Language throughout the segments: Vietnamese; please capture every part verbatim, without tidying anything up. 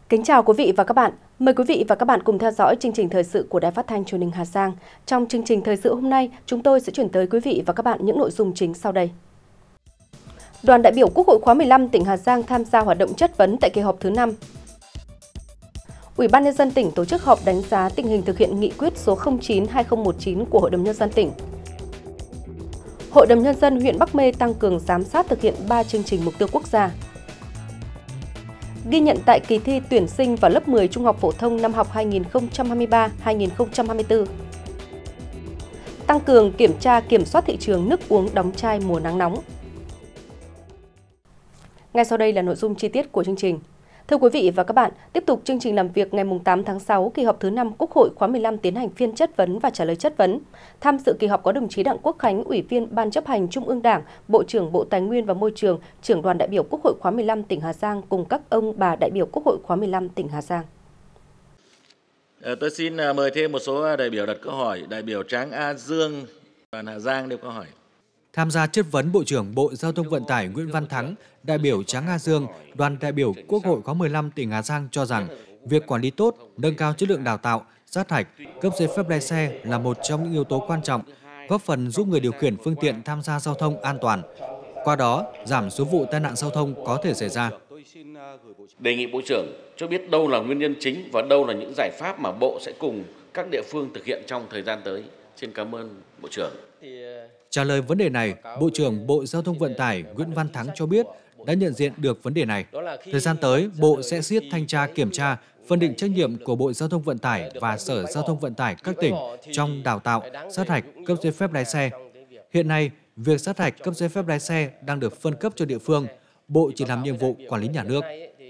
Kính chào quý vị và các bạn. Mời quý vị và các bạn cùng theo dõi chương trình thời sự của Đài Phát thanh Truyền hình Hà Giang. Trong chương trình thời sự hôm nay, chúng tôi sẽ chuyển tới quý vị và các bạn những nội dung chính sau đây. Đoàn đại biểu Quốc hội khóa mười lăm tỉnh Hà Giang tham gia hoạt động chất vấn tại kỳ họp thứ năm. Ủy ban nhân dân tỉnh tổ chức họp đánh giá tình hình thực hiện nghị quyết số không chín trên hai nghìn không trăm mười chín của Hội đồng nhân dân tỉnh. Hội đồng nhân dân huyện Bắc Mê tăng cường giám sát thực hiện ba chương trình mục tiêu quốc gia. Ghi nhận tại kỳ thi tuyển sinh vào lớp mười trung học phổ thông năm học hai nghìn không trăm hai mươi ba hai nghìn không trăm hai mươi tư. Tăng cường kiểm tra kiểm soát thị trường nước uống đóng chai mùa nắng nóng. Ngay sau đây là nội dung chi tiết của chương trình. Thưa quý vị và các bạn, tiếp tục chương trình làm việc ngày tám tháng sáu, kỳ họp thứ năm Quốc hội khóa mười lăm tiến hành phiên chất vấn và trả lời chất vấn. Tham dự kỳ họp có đồng chí Đặng Quốc Khánh, Ủy viên Ban chấp hành Trung ương Đảng, Bộ trưởng Bộ Tài nguyên và Môi trường, Trưởng đoàn đại biểu Quốc hội khóa mười lăm tỉnh Hà Giang cùng các ông bà đại biểu Quốc hội khóa mười lăm tỉnh Hà Giang. Tôi xin mời thêm một số đại biểu đặt câu hỏi. Đại biểu Tráng A Dương, đoàn Hà Giang nêu câu hỏi. Tham gia chất vấn Bộ trưởng Bộ Giao thông Vận tải Nguyễn Văn Thắng, đại biểu Tráng A Dương, đoàn đại biểu Quốc hội khóa mười lăm tỉnh Hà Giang cho rằng việc quản lý tốt, nâng cao chất lượng đào tạo, sát hạch, cấp giấy phép lái xe là một trong những yếu tố quan trọng, góp phần giúp người điều khiển phương tiện tham gia giao thông an toàn. Qua đó, giảm số vụ tai nạn giao thông có thể xảy ra. Đề nghị Bộ trưởng cho biết đâu là nguyên nhân chính và đâu là những giải pháp mà Bộ sẽ cùng các địa phương thực hiện trong thời gian tới. Xin cảm ơn Bộ trưởng. Trả lời vấn đề này, Bộ trưởng Bộ Giao thông Vận tải Nguyễn Văn Thắng cho biết đã nhận diện được vấn đề này. Thời gian tới, Bộ sẽ siết thanh tra kiểm tra, phân định trách nhiệm của Bộ Giao thông Vận tải và Sở Giao thông Vận tải các tỉnh trong đào tạo, sát hạch, cấp giấy phép lái xe. Hiện nay, việc sát hạch cấp giấy phép lái xe đang được phân cấp cho địa phương. Bộ chỉ làm nhiệm vụ quản lý nhà nước.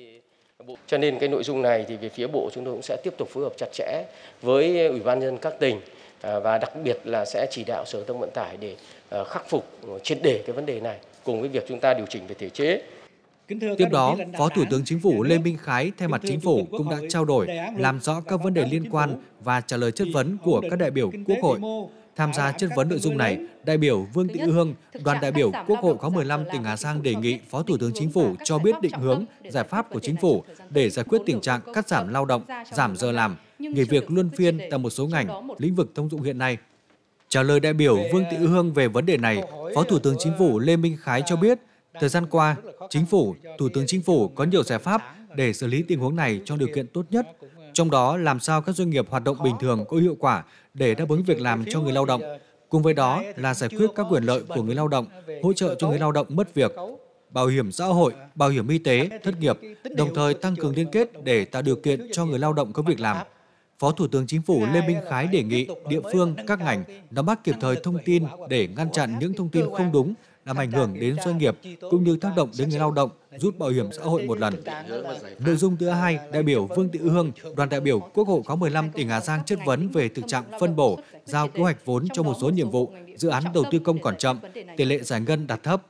Cho nên cái nội dung này thì về phía Bộ chúng tôi cũng sẽ tiếp tục phối hợp chặt chẽ với Ủy ban nhân dân các tỉnh và đặc biệt là sẽ chỉ đạo Sở Giao thông Vận tải để khắc phục triệt để cái vấn đề này cùng với việc chúng ta điều chỉnh về thể chế. Tiếp đó, Phó Thủ tướng Chính phủ Lê Minh Khái thay mặt Chính phủ cũng đã trao đổi, làm rõ các vấn đề liên quan và trả lời chất vấn của các đại biểu Quốc hội. Tham gia chất vấn nội dung này, đại biểu Vương Thị Hương, đoàn đại biểu Quốc hội khóa mười lăm tỉnh Hà Giang đề nghị Phó Thủ tướng Chính phủ cho biết định hướng, giải pháp của Chính phủ để giải quyết tình trạng cắt giảm lao động, giảm giờ làm, nghỉ việc luân phiên tại một số ngành, lĩnh vực thông dụng hiện nay. Trả lời đại biểu Vương Thị Hương về vấn đề này, Phó Thủ tướng Chính phủ Lê Minh Khái cho biết, thời gian qua, Chính phủ, Thủ tướng Chính phủ có nhiều giải pháp để xử lý tình huống này trong điều kiện tốt nhất, trong đó làm sao các doanh nghiệp hoạt động bình thường có hiệu quả để đáp ứng việc làm cho người lao động. Cùng với đó là giải quyết các quyền lợi của người lao động, hỗ trợ cho người lao động mất việc, bảo hiểm xã hội, bảo hiểm y tế, thất nghiệp, đồng thời tăng cường liên kết để tạo điều kiện cho người lao động có việc làm. Phó Thủ tướng Chính phủ Lê Minh Khái đề nghị địa phương, các ngành nắm bắt kịp thời thông tin để ngăn chặn những thông tin không đúng, làm ảnh hưởng đến doanh nghiệp cũng như tác động đến người lao động rút bảo hiểm xã hội một lần. Nội dung thứ hai, đại biểu Vương Thị Hương, đoàn đại biểu Quốc hội khóa mười lăm tỉnh Hà Giang chất vấn về thực trạng phân bổ, giao kế hoạch vốn cho một số nhiệm vụ, dự án đầu tư công còn chậm, tỷ lệ giải ngân đạt thấp.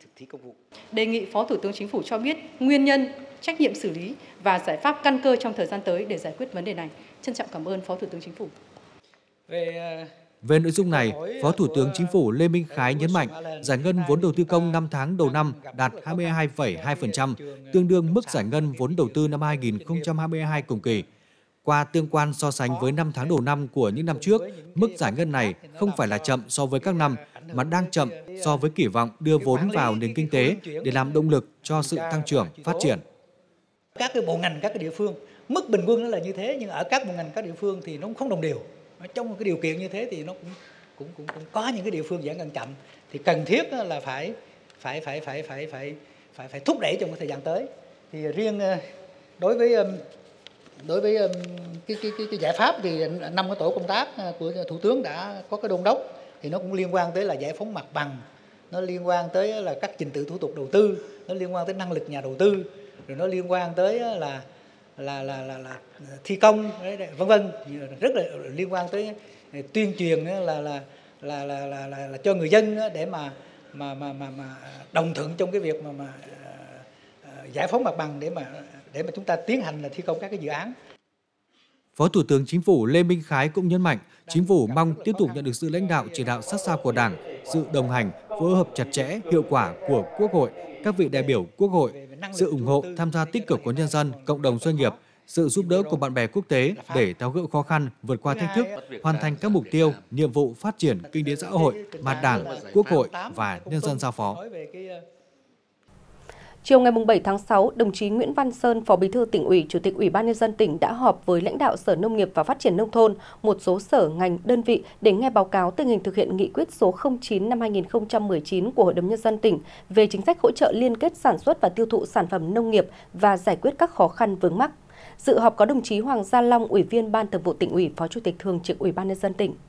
Đề nghị Phó Thủ tướng Chính phủ cho biết nguyên nhân, trách nhiệm xử lý và giải pháp căn cơ trong thời gian tới để giải quyết vấn đề này. Trân trọng cảm ơn Phó Thủ tướng Chính phủ. Về Về nội dung này, Phó Thủ tướng Chính phủ Lê Minh Khái nhấn mạnh giải ngân vốn đầu tư công năm tháng đầu năm đạt hai mươi hai phẩy hai phần trăm, tương đương mức giải ngân vốn đầu tư năm hai nghìn không trăm hai mươi hai cùng kỳ. Qua tương quan so sánh với năm tháng đầu năm của những năm trước, mức giải ngân này không phải là chậm so với các năm, mà đang chậm so với kỳ vọng đưa vốn vào nền kinh tế để làm động lực cho sự tăng trưởng, phát triển. Các cái bộ ngành, các cái địa phương, mức bình quân nó là như thế, nhưng ở các bộ ngành, các địa phương thì nó cũng không đồng đều. Trong một cái điều kiện như thế thì nó cũng cũng cũng, cũng có những cái địa phương giải ngân chậm, thì cần thiết là phải phải phải phải phải phải phải phải thúc đẩy trong cái thời gian tới. Thì riêng đối với đối với cái cái cái, cái giải pháp thì năm cái tổ công tác của Thủ tướng đã có cái đôn đốc, thì nó cũng liên quan tới là giải phóng mặt bằng, nó liên quan tới là các trình tự thủ tục đầu tư, nó liên quan tới năng lực nhà đầu tư, rồi nó liên quan tới là là là là, là thi công, vân vân, rất là liên quan tới tuyên truyền là là là là là, là, là cho người dân để mà mà mà mà, mà đồng thuận trong cái việc mà mà uh, giải phóng mặt bằng để mà để mà chúng ta tiến hành là thi công các cái dự án. Phó Thủ tướng Chính phủ Lê Minh Khái cũng nhấn mạnh, Chính phủ mong tiếp tục nhận được sự lãnh đạo chỉ đạo sát sao của Đảng, sự đồng hành, phối hợp chặt chẽ, hiệu quả của Quốc hội, các vị đại biểu Quốc hội, sự ủng hộ tham gia tích cực của nhân dân, cộng đồng doanh nghiệp, sự giúp đỡ của bạn bè quốc tế để tháo gỡ khó khăn, vượt qua thách thức, hoàn thành các mục tiêu, nhiệm vụ phát triển kinh tế xã hội mà Đảng, Quốc hội và nhân dân giao phó. Chiều ngày bảy tháng sáu, đồng chí Nguyễn Văn Sơn, Phó Bí thư Tỉnh ủy, Chủ tịch Ủy ban Nhân dân tỉnh đã họp với lãnh đạo Sở Nông nghiệp và Phát triển Nông thôn, một số sở ngành đơn vị để nghe báo cáo tình hình thực hiện nghị quyết số không chín năm hai nghìn không trăm mười chín của Hội đồng Nhân dân tỉnh về chính sách hỗ trợ liên kết sản xuất và tiêu thụ sản phẩm nông nghiệp và giải quyết các khó khăn vướng mắc. Dự họp có đồng chí Hoàng Gia Long, Ủy viên Ban Thường vụ Tỉnh ủy, Phó Chủ tịch Thường trực Ủy ban Nhân dân tỉnh.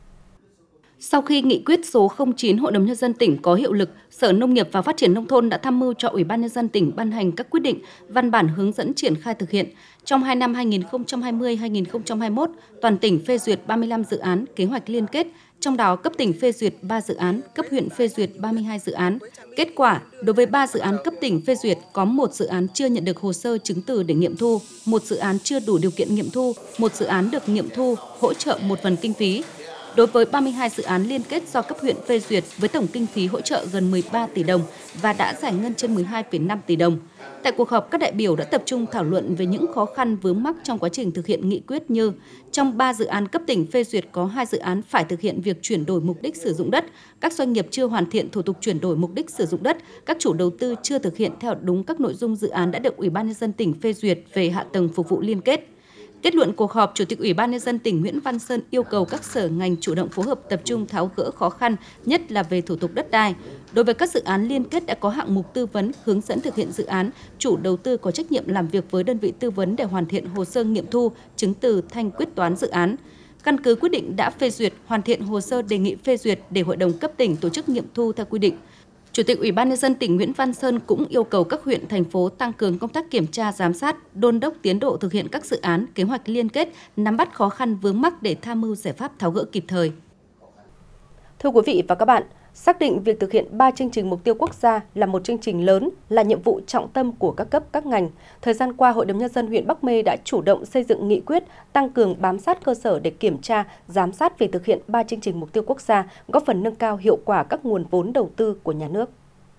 Sau khi nghị quyết số không chín Hội đồng Nhân dân tỉnh có hiệu lực, Sở Nông nghiệp và Phát triển Nông thôn đã tham mưu cho Ủy ban Nhân dân tỉnh ban hành các quyết định, văn bản hướng dẫn triển khai thực hiện. Trong hai năm hai nghìn không trăm hai mươi đến hai nghìn không trăm hai mươi mốt, toàn tỉnh phê duyệt ba mươi lăm dự án kế hoạch liên kết, trong đó cấp tỉnh phê duyệt ba dự án, cấp huyện phê duyệt ba mươi hai dự án. Kết quả, đối với ba dự án cấp tỉnh phê duyệt, có một dự án chưa nhận được hồ sơ chứng từ để nghiệm thu, một dự án chưa đủ điều kiện nghiệm thu, một dự án được nghiệm thu, hỗ trợ một phần kinh phí. Đối với ba mươi hai dự án liên kết do cấp huyện phê duyệt với tổng kinh phí hỗ trợ gần mười ba tỷ đồng và đã giải ngân trên mười hai phẩy năm tỷ đồng. Tại cuộc họp, các đại biểu đã tập trung thảo luận về những khó khăn vướng mắc trong quá trình thực hiện nghị quyết như trong ba dự án cấp tỉnh phê duyệt có hai dự án phải thực hiện việc chuyển đổi mục đích sử dụng đất, các doanh nghiệp chưa hoàn thiện thủ tục chuyển đổi mục đích sử dụng đất, các chủ đầu tư chưa thực hiện theo đúng các nội dung dự án đã được Ủy ban Nhân dân tỉnh phê duyệt về hạ tầng phục vụ liên kết. Kết luận cuộc họp, Chủ tịch Ủy ban Nhân dân tỉnh Nguyễn Văn Sơn yêu cầu các sở ngành chủ động phối hợp tập trung tháo gỡ khó khăn, nhất là về thủ tục đất đai. Đối với các dự án liên kết đã có hạng mục tư vấn, hướng dẫn thực hiện dự án, chủ đầu tư có trách nhiệm làm việc với đơn vị tư vấn để hoàn thiện hồ sơ nghiệm thu, chứng từ thanh quyết toán dự án. Căn cứ quyết định đã phê duyệt, hoàn thiện hồ sơ đề nghị phê duyệt để Hội đồng cấp tỉnh tổ chức nghiệm thu theo quy định. Chủ tịch Ủy ban Nhân dân tỉnh Nguyễn Văn Sơn cũng yêu cầu các huyện, thành phố tăng cường công tác kiểm tra, giám sát, đôn đốc tiến độ thực hiện các dự án, kế hoạch liên kết, nắm bắt khó khăn vướng mắc để tham mưu giải pháp tháo gỡ kịp thời. Thưa quý vị và các bạn, xác định việc thực hiện ba chương trình mục tiêu quốc gia là một chương trình lớn, là nhiệm vụ trọng tâm của các cấp, các ngành. Thời gian qua, Hội đồng Nhân dân huyện Bắc Mê đã chủ động xây dựng nghị quyết, tăng cường bám sát cơ sở để kiểm tra, giám sát việc thực hiện ba chương trình mục tiêu quốc gia, góp phần nâng cao hiệu quả các nguồn vốn đầu tư của nhà nước.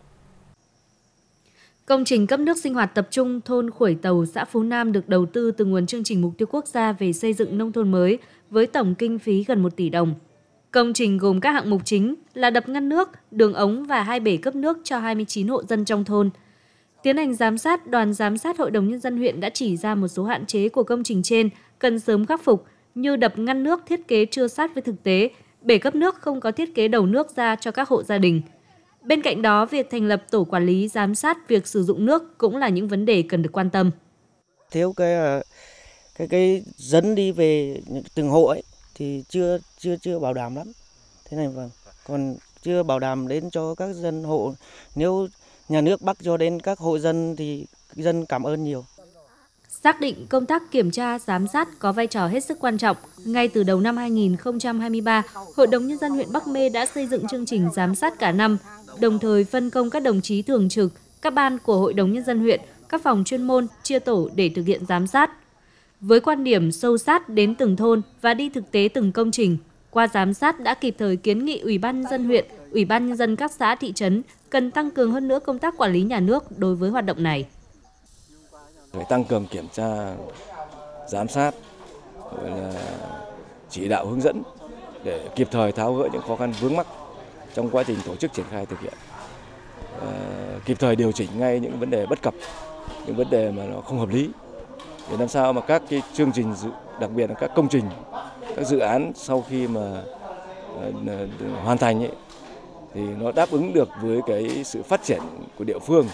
Công trình cấp nước sinh hoạt tập trung thôn Khuổi Tàu, xã Phú Nam được đầu tư từ nguồn chương trình mục tiêu quốc gia về xây dựng nông thôn mới với tổng kinh phí gần một tỷ đồng. Công trình gồm các hạng mục chính là đập ngăn nước, đường ống và hai bể cấp nước cho hai mươi chín hộ dân trong thôn. Tiến hành giám sát, đoàn giám sát Hội đồng Nhân dân huyện đã chỉ ra một số hạn chế của công trình trên cần sớm khắc phục như đập ngăn nước thiết kế chưa sát với thực tế, bể cấp nước không có thiết kế đầu nước ra cho các hộ gia đình. Bên cạnh đó, việc thành lập tổ quản lý giám sát việc sử dụng nước cũng là những vấn đề cần được quan tâm. Thiếu cái cái cái dẫn đi về từng hộ ấy thì chưa chưa chưa bảo đảm lắm. Thế này vâng, còn chưa bảo đảm đến cho các dân hộ. Nếu nhà nước bắt cho đến các hộ dân thì dân cảm ơn nhiều. Xác định công tác kiểm tra, giám sát có vai trò hết sức quan trọng. Ngay từ đầu năm hai nghìn không trăm hai mươi ba, Hội đồng Nhân dân huyện Bắc Mê đã xây dựng chương trình giám sát cả năm, đồng thời phân công các đồng chí thường trực, các ban của Hội đồng Nhân dân huyện, các phòng chuyên môn chia tổ để thực hiện giám sát. Với quan điểm sâu sát đến từng thôn và đi thực tế từng công trình, qua giám sát đã kịp thời kiến nghị Ủy ban Nhân dân huyện, Ủy ban Nhân dân các xã thị trấn cần tăng cường hơn nữa công tác quản lý nhà nước đối với hoạt động này. Phải tăng cường kiểm tra, giám sát, rồi là chỉ đạo hướng dẫn để kịp thời tháo gỡ những khó khăn vướng mắc trong quá trình tổ chức triển khai thực hiện. À, kịp thời điều chỉnh ngay những vấn đề bất cập, những vấn đề mà nó không hợp lý để làm sao mà các cái chương trình, đặc biệt là các công trình, các dự án sau khi mà uh, hoàn thành ấy, thì nó đáp ứng được với cái sự phát triển của địa phương.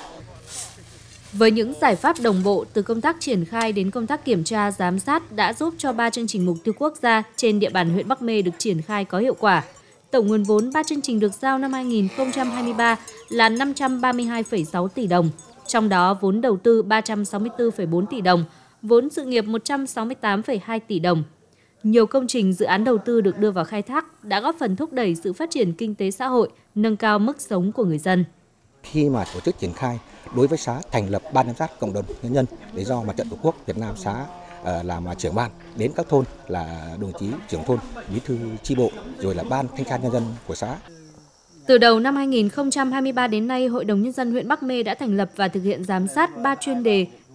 Với những giải pháp đồng bộ từ công tác triển khai đến công tác kiểm tra, giám sát đã giúp cho ba chương trình mục tiêu quốc gia trên địa bàn huyện Bắc Mê được triển khai có hiệu quả. Tổng nguồn vốn ba chương trình được giao năm hai nghìn không trăm hai mươi ba là năm trăm ba mươi hai phẩy sáu tỷ đồng, trong đó vốn đầu tư ba trăm sáu mươi tư phẩy bốn tỷ đồng, vốn sự nghiệp một trăm sáu mươi tám phẩy hai tỷ đồng. Nhiều công trình dự án đầu tư được đưa vào khai thác đã góp phần thúc đẩy sự phát triển kinh tế xã hội, nâng cao mức sống của người dân. Khi mà tổ chức triển khai, đối với xã thành lập ban giám sát cộng đồng nhân dân để do Mặt trận Tổ quốc Việt Nam xã uh, làm trưởng ban, đến các thôn là đồng chí trưởng thôn, bí thư chi bộ, rồi là ban thanh tra nhân dân của xã. Từ đầu năm hai nghìn không trăm hai mươi ba đến nay, Hội đồng Nhân dân huyện Bắc Mê đã thành lập và thực hiện giám sát ba chuyên đề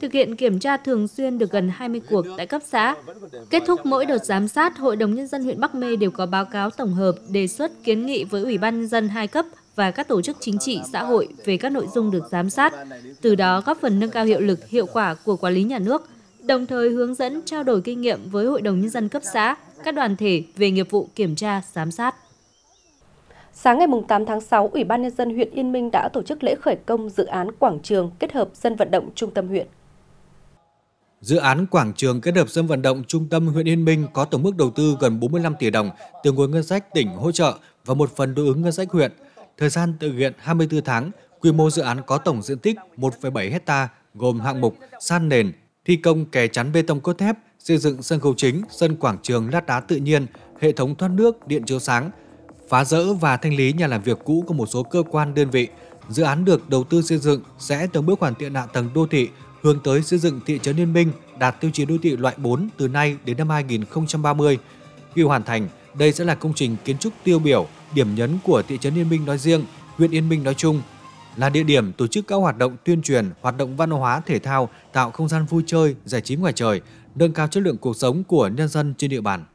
thực hiện kiểm tra thường xuyên được gần hai mươi cuộc tại cấp xã. Kết thúc mỗi đợt giám sát, Hội đồng Nhân dân huyện Bắc Mê đều có báo cáo tổng hợp, đề xuất kiến nghị với Ủy ban Nhân dân hai cấp và các tổ chức chính trị xã hội về các nội dung được giám sát, từ đó góp phần nâng cao hiệu lực, hiệu quả của quản lý nhà nước, đồng thời hướng dẫn trao đổi kinh nghiệm với Hội đồng Nhân dân cấp xã, các đoàn thể về nghiệp vụ kiểm tra, giám sát. Sáng ngày tám tháng sáu, Ủy ban Nhân dân huyện Yên Minh đã tổ chức lễ khởi công dự án quảng trường kết hợp sân vận động trung tâm huyện. Dự án quảng trường kết hợp sân vận động trung tâm huyện Yên Minh có tổng mức đầu tư gần bốn mươi lăm tỷ đồng từ nguồn ngân sách tỉnh hỗ trợ và một phần đối ứng ngân sách huyện. Thời gian thực hiện hai mươi tư tháng, quy mô dự án có tổng diện tích một phẩy bảy héc ta, gồm hạng mục san nền, thi công kè chắn bê tông cốt thép, xây dựng sân khấu chính, sân quảng trường lát đá tự nhiên, hệ thống thoát nước, điện chiếu sáng, phá dỡ và thanh lý nhà làm việc cũ của một số cơ quan đơn vị. Dự án được đầu tư xây dựng sẽ từng bước hoàn thiện hạ tầng đô thị, hướng tới xây dựng thị trấn Yên Minh đạt tiêu chí đô thị loại bốn từ nay đến năm hai nghìn không trăm ba mươi. Khi hoàn thành, đây sẽ là công trình kiến trúc tiêu biểu, điểm nhấn của thị trấn Yên Minh nói riêng, huyện Yên Minh nói chung, là địa điểm tổ chức các hoạt động tuyên truyền, hoạt động văn hóa thể thao, tạo không gian vui chơi, giải trí ngoài trời, nâng cao chất lượng cuộc sống của nhân dân trên địa bàn.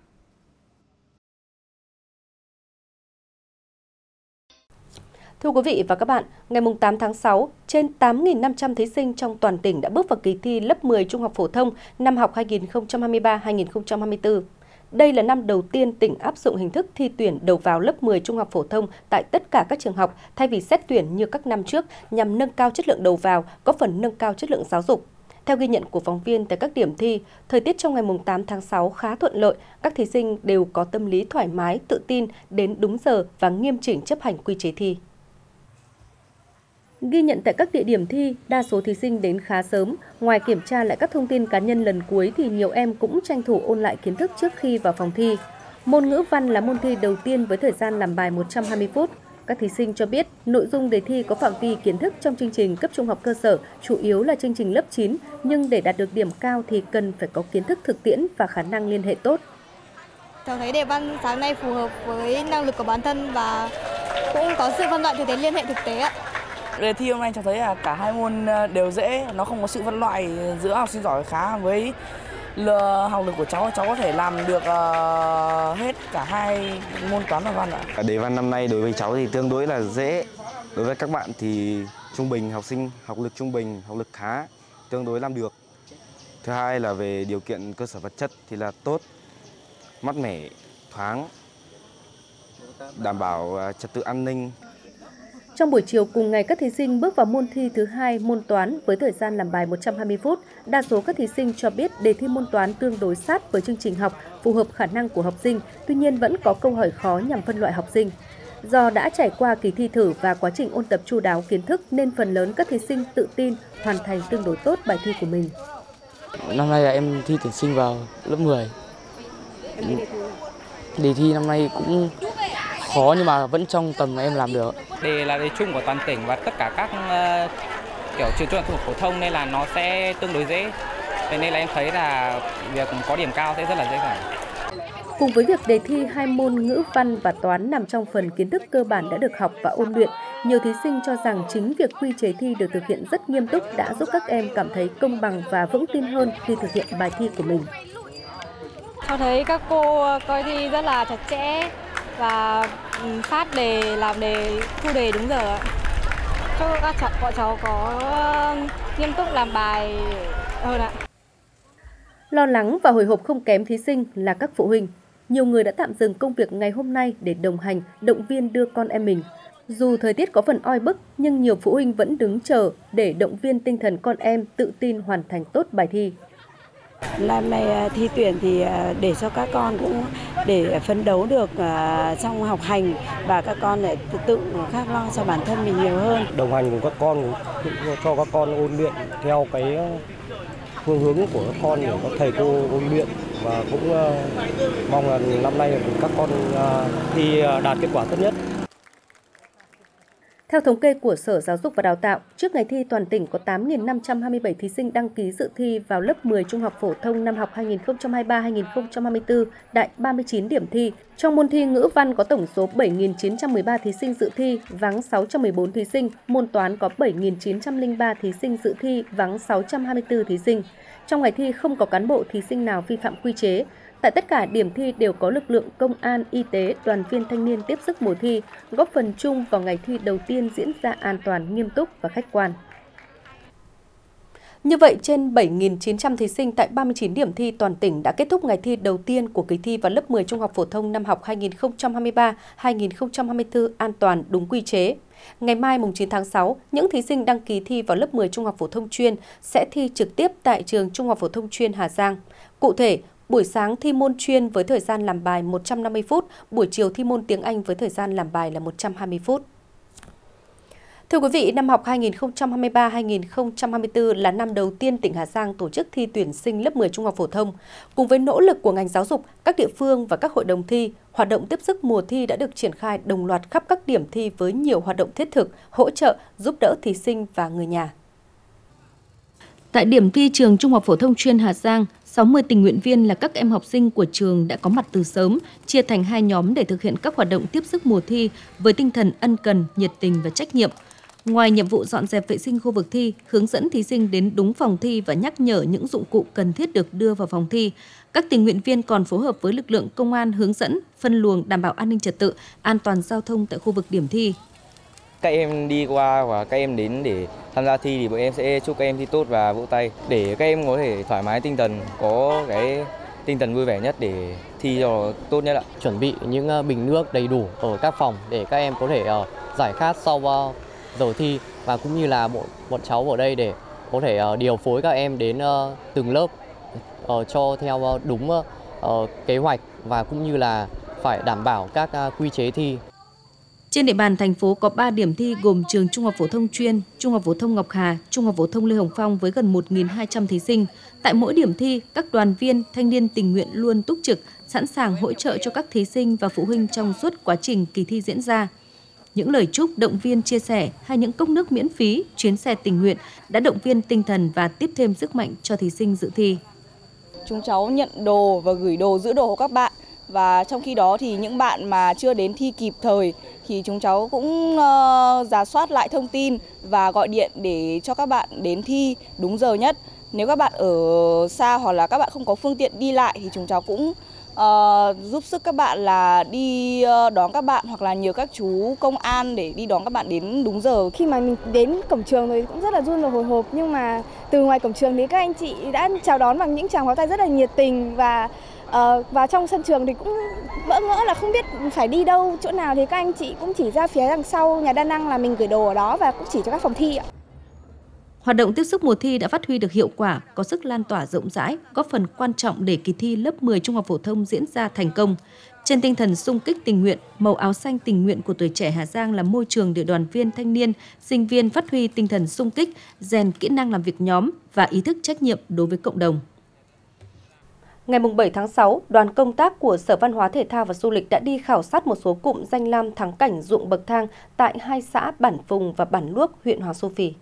Thưa quý vị và các bạn, ngày tám tháng sáu, trên tám nghìn năm trăm thí sinh trong toàn tỉnh đã bước vào kỳ thi lớp mười Trung học phổ thông năm học hai nghìn không trăm hai mươi ba hai nghìn không trăm hai mươi tư. Đây là năm đầu tiên tỉnh áp dụng hình thức thi tuyển đầu vào lớp mười Trung học phổ thông tại tất cả các trường học thay vì xét tuyển như các năm trước nhằm nâng cao chất lượng đầu vào, góp phần nâng cao chất lượng giáo dục. Theo ghi nhận của phóng viên tại các điểm thi, thời tiết trong ngày tám tháng sáu khá thuận lợi, các thí sinh đều có tâm lý thoải mái, tự tin, đến đúng giờ và nghiêm chỉnh chấp hành quy chế thi. Ghi nhận tại các địa điểm thi, đa số thí sinh đến khá sớm. Ngoài kiểm tra lại các thông tin cá nhân lần cuối thì nhiều em cũng tranh thủ ôn lại kiến thức trước khi vào phòng thi. Môn ngữ văn là môn thi đầu tiên với thời gian làm bài một trăm hai mươi phút. Các thí sinh cho biết nội dung đề thi có phạm vi kiến thức trong chương trình cấp trung học cơ sở, chủ yếu là chương trình lớp chín, nhưng để đạt được điểm cao thì cần phải có kiến thức thực tiễn và khả năng liên hệ tốt. Cháu thấy đề văn sáng nay phù hợp với năng lực của bản thân và cũng có sự phân loại thực tế, liên hệ thực tế ạ. Đề thi hôm nay cháu thấy là cả hai môn đều dễ, nó không có sự phân loại giữa học sinh giỏi khá với học lực của cháu, cháu có thể làm được uh, hết cả hai môn toán và văn ạ. Đề văn năm nay đối với cháu thì tương đối là dễ, đối với các bạn thì trung bình, học sinh học lực trung bình, học lực khá, tương đối làm được. Thứ hai là về điều kiện cơ sở vật chất thì là tốt, mát mẻ, thoáng, đảm bảo trật tự an ninh. Trong buổi chiều cùng ngày, các thí sinh bước vào môn thi thứ hai, môn toán với thời gian làm bài một trăm hai mươi phút. Đa số các thí sinh cho biết đề thi môn toán tương đối sát với chương trình học, phù hợp khả năng của học sinh, tuy nhiên vẫn có câu hỏi khó nhằm phân loại học sinh. Do đã trải qua kỳ thi thử và quá trình ôn tập chu đáo kiến thức nên phần lớn các thí sinh tự tin hoàn thành tương đối tốt bài thi của mình. Năm nay là em thi tuyển sinh vào lớp mười. Đề thi năm nay cũng khó nhưng mà vẫn trong tầm mà em làm được. Đề là đề chung của toàn tỉnh và tất cả các uh, kiểu trường trung học phổ thông nên là nó sẽ tương đối dễ. Thế nên là em thấy là việc có điểm cao sẽ rất là dễ dàng. Cùng với việc đề thi hai môn ngữ văn và toán nằm trong phần kiến thức cơ bản đã được học và ôn luyện, nhiều thí sinh cho rằng chính việc quy chế thi được thực hiện rất nghiêm túc đã giúp các em cảm thấy công bằng và vững tin hơn khi thực hiện bài thi của mình. Tôi thấy các cô coi thi rất là chặt chẽ và phát đề, làm đề, thu đề đúng giờ. Chúc các cháu, bọn cháu có nghiêm túc làm bài hơn ạ. Lo lắng và hồi hộp không kém thí sinh là các phụ huynh. Nhiều người đã tạm dừng công việc ngày hôm nay để đồng hành, động viên đưa con em mình. Dù thời tiết có phần oi bức, nhưng nhiều phụ huynh vẫn đứng chờ để động viên tinh thần con em tự tin hoàn thành tốt bài thi. Năm nay thi tuyển thì để cho các con cũng để phấn đấu được trong học hành và các con lại tự, tự khắc lo cho bản thân mình nhiều hơn. Đồng hành cùng các con, cho các con ôn luyện theo cái phương hướng của các con để các thầy cô ôn luyện và cũng mong là năm nay các con thi đạt kết quả tốt nhất. Theo thống kê của Sở Giáo dục và Đào tạo, trước ngày thi toàn tỉnh có tám nghìn năm trăm hai mươi bảy thí sinh đăng ký dự thi vào lớp mười trung học phổ thông năm học hai nghìn không trăm hai mươi ba hai nghìn không trăm hai mươi tư, tại ba mươi chín điểm thi. Trong môn thi ngữ văn có tổng số bảy nghìn chín trăm mười ba thí sinh dự thi, vắng sáu trăm mười bốn thí sinh. Môn toán có bảy nghìn chín trăm lẻ ba thí sinh dự thi, vắng sáu trăm hai mươi tư thí sinh. Trong ngày thi không có cán bộ thí sinh nào vi phạm quy chế. Tại tất cả điểm thi đều có lực lượng công an, y tế, đoàn viên thanh niên tiếp sức mùa thi, góp phần chung vào ngày thi đầu tiên diễn ra an toàn, nghiêm túc và khách quan. Như vậy, trên bảy nghìn chín trăm thí sinh tại ba mươi chín điểm thi toàn tỉnh đã kết thúc ngày thi đầu tiên của kỳ thi vào lớp mười trung học phổ thông năm học hai nghìn không trăm hai mươi ba hai nghìn không trăm hai mươi tư an toàn, đúng quy chế. Ngày mai mùng chín tháng sáu, những thí sinh đăng ký thi vào lớp mười trung học phổ thông chuyên sẽ thi trực tiếp tại trường Trung học phổ thông chuyên Hà Giang. Cụ thể, buổi sáng thi môn chuyên với thời gian làm bài một trăm năm mươi phút, buổi chiều thi môn tiếng Anh với thời gian làm bài là một trăm hai mươi phút. Thưa quý vị, năm học hai nghìn không trăm hai mươi ba hai nghìn không trăm hai mươi tư là năm đầu tiên tỉnh Hà Giang tổ chức thi tuyển sinh lớp mười trung học phổ thông. Cùng với nỗ lực của ngành giáo dục, các địa phương và các hội đồng thi, hoạt động tiếp sức mùa thi đã được triển khai đồng loạt khắp các điểm thi với nhiều hoạt động thiết thực, hỗ trợ, giúp đỡ thí sinh và người nhà. Tại điểm thi trường Trung học phổ thông chuyên Hà Giang, sáu mươi tình nguyện viên là các em học sinh của trường đã có mặt từ sớm, chia thành hai nhóm để thực hiện các hoạt động tiếp sức mùa thi với tinh thần ân cần, nhiệt tình và trách nhiệm. Ngoài nhiệm vụ dọn dẹp vệ sinh khu vực thi, hướng dẫn thí sinh đến đúng phòng thi và nhắc nhở những dụng cụ cần thiết được đưa vào phòng thi, các tình nguyện viên còn phối hợp với lực lượng công an hướng dẫn, phân luồng đảm bảo an ninh trật tự, an toàn giao thông tại khu vực điểm thi. Các em đi qua và các em đến để tham gia thi thì bọn em sẽ chúc các em thi tốt và vỗ tay để các em có thể thoải mái tinh thần, có cái tinh thần vui vẻ nhất để thi cho tốt nhất ạ. Chuẩn bị những bình nước đầy đủ ở các phòng để các em có thể giải khát sau giờ thi, và cũng như là bọn, bọn cháu ở đây để có thể điều phối các em đến từng lớp cho theo đúng kế hoạch và cũng như là phải đảm bảo các quy chế thi. Trên địa bàn thành phố có ba điểm thi gồm trường Trung học phổ thông chuyên, Trung học phổ thông Ngọc Hà, Trung học phổ thông Lê Hồng Phong với gần một nghìn hai trăm thí sinh. Tại mỗi điểm thi, các đoàn viên, thanh niên tình nguyện luôn túc trực, sẵn sàng hỗ trợ cho các thí sinh và phụ huynh trong suốt quá trình kỳ thi diễn ra. Những lời chúc, động viên, chia sẻ hay những cốc nước miễn phí, chuyến xe tình nguyện đã động viên tinh thần và tiếp thêm sức mạnh cho thí sinh dự thi. Chúng cháu nhận đồ và gửi đồ, giữ đồ của các bạn. Và trong khi đó thì những bạn mà chưa đến thi kịp thời thì chúng cháu cũng uh, rà soát lại thông tin và gọi điện để cho các bạn đến thi đúng giờ nhất. Nếu các bạn ở xa hoặc là các bạn không có phương tiện đi lại thì chúng cháu cũng uh, giúp sức các bạn là đi uh, đón các bạn hoặc là nhờ các chú công an để đi đón các bạn đến đúng giờ. Khi mà mình đến cổng trường rồi cũng rất là run và hồi hộp, nhưng mà từ ngoài cổng trường thì các anh chị đã chào đón bằng những tràng pháo tay rất là nhiệt tình, và Uh, và trong sân trường thì cũng bỡ ngỡ là không biết phải đi đâu, chỗ nào thì các anh chị cũng chỉ ra phía đằng sau nhà đa năng là mình gửi đồ ở đó và cũng chỉ cho các phòng thi ạ. Hoạt động tiếp sức mùa thi đã phát huy được hiệu quả, có sức lan tỏa rộng rãi, góp phần quan trọng để kỳ thi lớp mười trung học phổ thông diễn ra thành công. Trên tinh thần xung kích tình nguyện, màu áo xanh tình nguyện của tuổi trẻ Hà Giang là môi trường để đoàn viên thanh niên, sinh viên phát huy tinh thần xung kích, rèn kỹ năng làm việc nhóm và ý thức trách nhiệm đối với cộng đồng. Ngày bảy tháng sáu, đoàn công tác của Sở Văn hóa Thể thao và Du lịch đã đi khảo sát một số cụm danh lam thắng cảnh ruộng bậc thang tại hai xã Bản Phùng và Bản Luốc, huyện Hoàng Su Phì.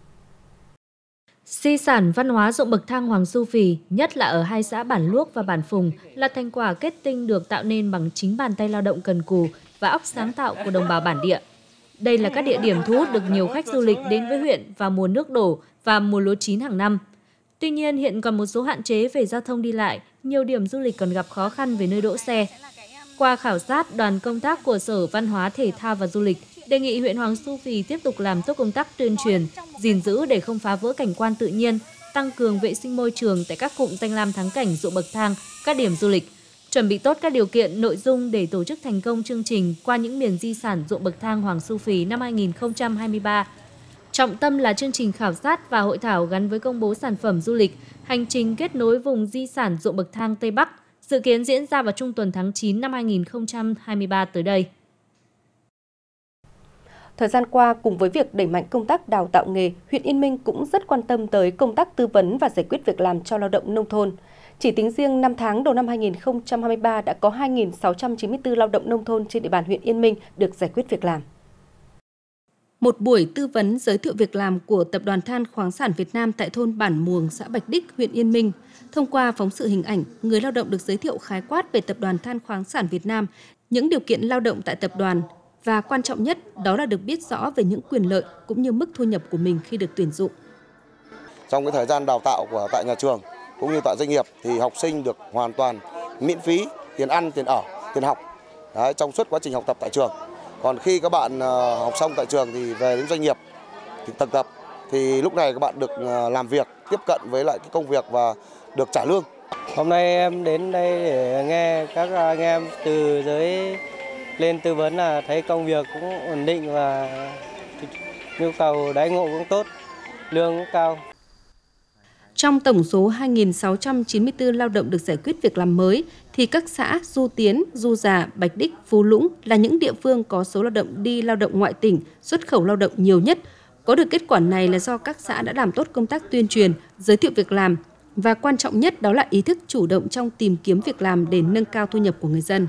Di sản văn hóa ruộng bậc thang Hoàng Su Phì, nhất là ở hai xã Bản Luốc và Bản Phùng, là thành quả kết tinh được tạo nên bằng chính bàn tay lao động cần cù và óc sáng tạo của đồng bào bản địa. Đây là các địa điểm thu hút được nhiều khách du lịch đến với huyện vào mùa nước đổ và mùa lúa chín hàng năm. Tuy nhiên, hiện còn một số hạn chế về giao thông đi lại, nhiều điểm du lịch còn gặp khó khăn về nơi đỗ xe. Qua khảo sát, đoàn công tác của Sở Văn hóa Thể thao và Du lịch đề nghị huyện Hoàng Su Phì tiếp tục làm tốt công tác tuyên truyền, gìn giữ để không phá vỡ cảnh quan tự nhiên, tăng cường vệ sinh môi trường tại các cụm danh lam thắng cảnh ruộng bậc thang, các điểm du lịch, chuẩn bị tốt các điều kiện nội dung để tổ chức thành công chương trình qua những miền di sản ruộng bậc thang Hoàng Su Phì năm hai nghìn không trăm hai mươi ba. Trọng tâm là chương trình khảo sát và hội thảo gắn với công bố sản phẩm du lịch, hành trình kết nối vùng di sản ruộng bậc thang Tây Bắc, dự kiến diễn ra vào trung tuần tháng chín năm hai nghìn không trăm hai mươi ba tới đây. Thời gian qua, cùng với việc đẩy mạnh công tác đào tạo nghề, huyện Yên Minh cũng rất quan tâm tới công tác tư vấn và giải quyết việc làm cho lao động nông thôn. Chỉ tính riêng năm tháng đầu năm hai nghìn không trăm hai mươi ba đã có hai nghìn sáu trăm chín mươi tư lao động nông thôn trên địa bàn huyện Yên Minh được giải quyết việc làm. Một buổi tư vấn giới thiệu việc làm của Tập đoàn Than khoáng sản Việt Nam tại thôn Bản Muồng, xã Bạch Đích, huyện Yên Minh. Thông qua phóng sự hình ảnh, người lao động được giới thiệu khái quát về Tập đoàn Than khoáng sản Việt Nam, những điều kiện lao động tại tập đoàn và quan trọng nhất đó là được biết rõ về những quyền lợi cũng như mức thu nhập của mình khi được tuyển dụng. Trong cái thời gian đào tạo của tại nhà trường cũng như tại doanh nghiệp thì học sinh được hoàn toàn miễn phí tiền ăn, tiền ở, tiền học đấy, trong suốt quá trình học tập tại trường. Còn khi các bạn học xong tại trường thì về đến doanh nghiệp thì thực tập thì lúc này các bạn được làm việc, tiếp cận với lại cái công việc và được trả lương. Hôm nay em đến đây để nghe các anh em từ giới lên tư vấn là thấy công việc cũng ổn định và nhu cầu đãi ngộ cũng tốt, lương cũng cao. Trong tổng số hai nghìn sáu trăm chín mươi tư lao động được giải quyết việc làm mới, thì các xã Du Tiến, Du Già, Bạch Đích, Phú Lũng là những địa phương có số lao động đi lao động ngoại tỉnh, xuất khẩu lao động nhiều nhất. Có được kết quả này là do các xã đã làm tốt công tác tuyên truyền, giới thiệu việc làm và quan trọng nhất đó là ý thức chủ động trong tìm kiếm việc làm để nâng cao thu nhập của người dân.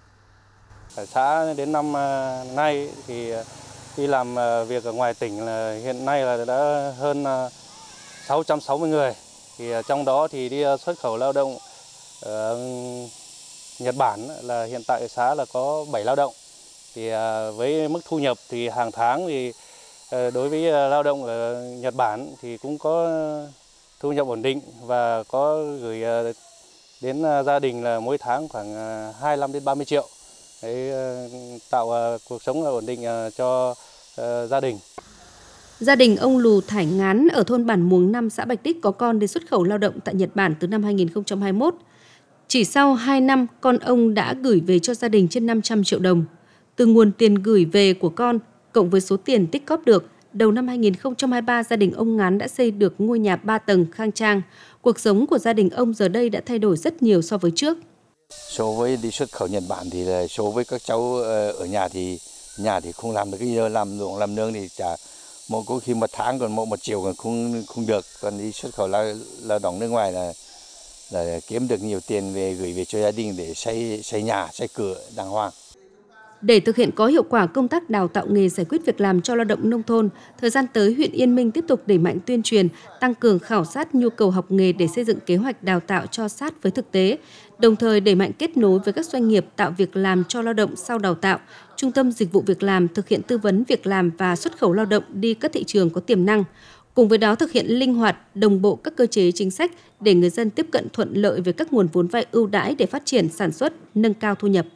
Ở xã đến năm nay thì đi làm việc ở ngoài tỉnh là hiện nay là đã hơn sáu trăm sáu mươi người, thì trong đó thì đi xuất khẩu lao động ở Nhật Bản là hiện tại xã là có bảy lao động. Thì với mức thu nhập thì hàng tháng thì đối với lao động ở Nhật Bản thì cũng có thu nhập ổn định và có gửi đến gia đình là mỗi tháng khoảng hai mươi lăm đến ba mươi triệu để tạo cuộc sống ổn định cho gia đình. Gia đình ông Lù Thải Ngán ở thôn Bản Muồng năm, xã Bạch Đích có con đi xuất khẩu lao động tại Nhật Bản từ năm hai nghìn không trăm hai mươi mốt. Chỉ sau hai năm, con ông đã gửi về cho gia đình trên năm trăm triệu đồng. Từ nguồn tiền gửi về của con, cộng với số tiền tích cóp được, đầu năm hai nghìn không trăm hai mươi ba, gia đình ông Ngán đã xây được ngôi nhà ba tầng khang trang. Cuộc sống của gia đình ông giờ đây đã thay đổi rất nhiều so với trước. So với đi xuất khẩu Nhật Bản thì là so với các cháu ở nhà thì nhà thì không làm được cái gì, làm ruộng làm nương thì chả một có khi một tháng còn một một triệu còn không không được, còn đi xuất khẩu lao, lao động nước ngoài là là kiếm được nhiều tiền về gửi về cho gia đình để xây xây nhà, xây cửa đàng hoàng. Để thực hiện có hiệu quả công tác đào tạo nghề, giải quyết việc làm cho lao động nông thôn, thời gian tới huyện Yên Minh tiếp tục đẩy mạnh tuyên truyền, tăng cường khảo sát nhu cầu học nghề để xây dựng kế hoạch đào tạo cho sát với thực tế, đồng thời đẩy mạnh kết nối với các doanh nghiệp tạo việc làm cho lao động sau đào tạo, trung tâm dịch vụ việc làm thực hiện tư vấn việc làm và xuất khẩu lao động đi các thị trường có tiềm năng. Cùng với đó thực hiện linh hoạt, đồng bộ các cơ chế chính sách để người dân tiếp cận thuận lợi với các nguồn vốn vay ưu đãi để phát triển sản xuất, nâng cao thu nhập.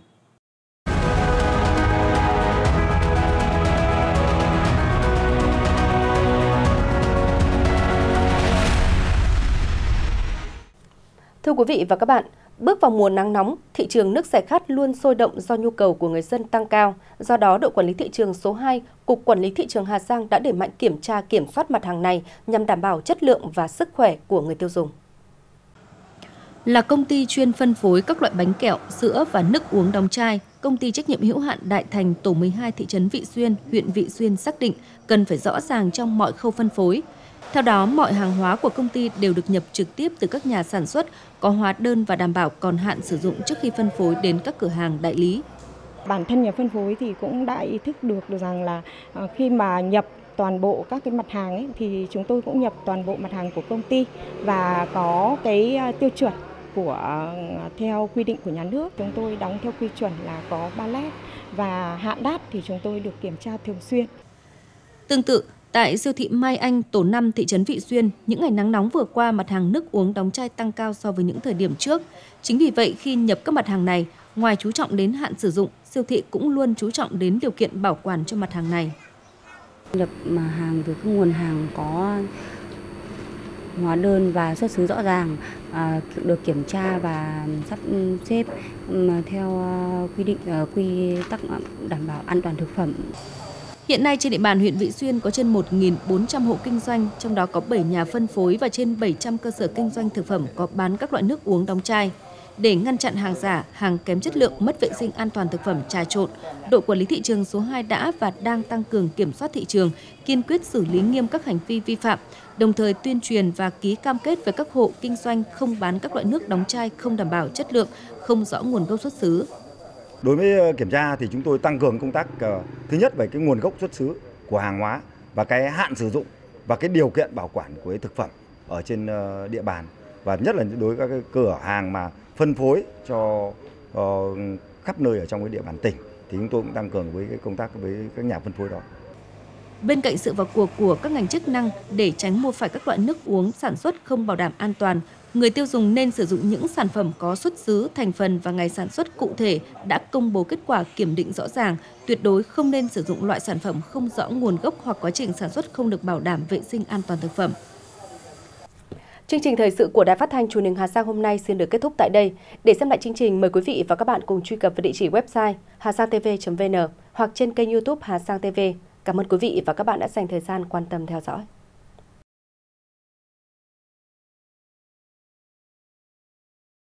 Thưa quý vị và các bạn, bước vào mùa nắng nóng, thị trường nước giải khát luôn sôi động do nhu cầu của người dân tăng cao. Do đó, đội quản lý thị trường số hai, Cục Quản lý Thị trường Hà Giang đã đẩy mạnh kiểm tra kiểm soát mặt hàng này nhằm đảm bảo chất lượng và sức khỏe của người tiêu dùng. Là công ty chuyên phân phối các loại bánh kẹo, sữa và nước uống đóng chai, công ty trách nhiệm hữu hạn Đại Thành tổ mười hai thị trấn Vị Xuyên, huyện Vị Xuyên xác định cần phải rõ ràng trong mọi khâu phân phối. Theo đó, mọi hàng hóa của công ty đều được nhập trực tiếp từ các nhà sản xuất, có hóa đơn và đảm bảo còn hạn sử dụng trước khi phân phối đến các cửa hàng đại lý. Bản thân nhà phân phối thì cũng đã ý thức được được rằng là khi mà nhập toàn bộ các cái mặt hàng ấy, thì chúng tôi cũng nhập toàn bộ mặt hàng của công ty và có cái tiêu chuẩn của theo quy định của nhà nước. Chúng tôi đóng theo quy chuẩn là có pallet và hạn đát thì chúng tôi được kiểm tra thường xuyên. Tương tự, tại siêu thị Mai Anh, tổ năm, thị trấn Vị Xuyên, những ngày nắng nóng vừa qua, mặt hàng nước uống đóng chai tăng cao so với những thời điểm trước. Chính vì vậy, khi nhập các mặt hàng này, ngoài chú trọng đến hạn sử dụng, siêu thị cũng luôn chú trọng đến điều kiện bảo quản cho mặt hàng này. Nhập hàng từ các nguồn hàng có hóa đơn và xuất xứ rõ ràng, được kiểm tra và sắp xếp theo quy định quy tắc đảm bảo an toàn thực phẩm. Hiện nay trên địa bàn huyện Vị Xuyên có trên một nghìn bốn trăm hộ kinh doanh, trong đó có bảy nhà phân phối và trên bảy trăm cơ sở kinh doanh thực phẩm có bán các loại nước uống đóng chai. Để ngăn chặn hàng giả, hàng kém chất lượng, mất vệ sinh an toàn thực phẩm trà trộn, đội quản lý thị trường số hai đã và đang tăng cường kiểm soát thị trường, kiên quyết xử lý nghiêm các hành vi vi phạm, đồng thời tuyên truyền và ký cam kết với các hộ kinh doanh không bán các loại nước đóng chai không đảm bảo chất lượng, không rõ nguồn gốc xuất xứ. Đối với kiểm tra thì chúng tôi tăng cường công tác uh, thứ nhất về cái nguồn gốc xuất xứ của hàng hóa và cái hạn sử dụng và cái điều kiện bảo quản của cái thực phẩm ở trên địa bàn, và nhất là đối với các cái cửa hàng mà phân phối cho uh, khắp nơi ở trong cái địa bàn tỉnh thì chúng tôi cũng tăng cường với cái công tác với các nhà phân phối đó. Bên cạnh sự vào cuộc của các ngành chức năng để tránh mua phải các loại nước uống sản xuất không bảo đảm an toàn, người tiêu dùng nên sử dụng những sản phẩm có xuất xứ, thành phần và ngày sản xuất cụ thể đã công bố kết quả kiểm định rõ ràng, tuyệt đối không nên sử dụng loại sản phẩm không rõ nguồn gốc hoặc quá trình sản xuất không được bảo đảm vệ sinh an toàn thực phẩm. Chương trình thời sự của Đài Phát thanh Truyền hình Hà Giang hôm nay xin được kết thúc tại đây. Để xem lại chương trình, mời quý vị và các bạn cùng truy cập vào địa chỉ website hà giang t v chấm v n hoặc trên kênh YouTube Hà Giang ti vi. Cảm ơn quý vị và các bạn đã dành thời gian quan tâm theo dõi.